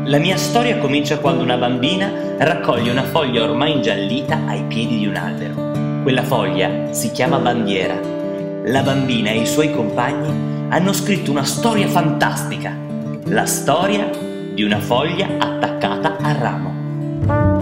La mia storia comincia quando una bambina raccoglie una foglia ormai ingiallita ai piedi di un albero. Quella foglia si chiama bandiera. La bambina e i suoi compagni hanno scritto una storia fantastica, la storia di una foglia attaccata al ramo.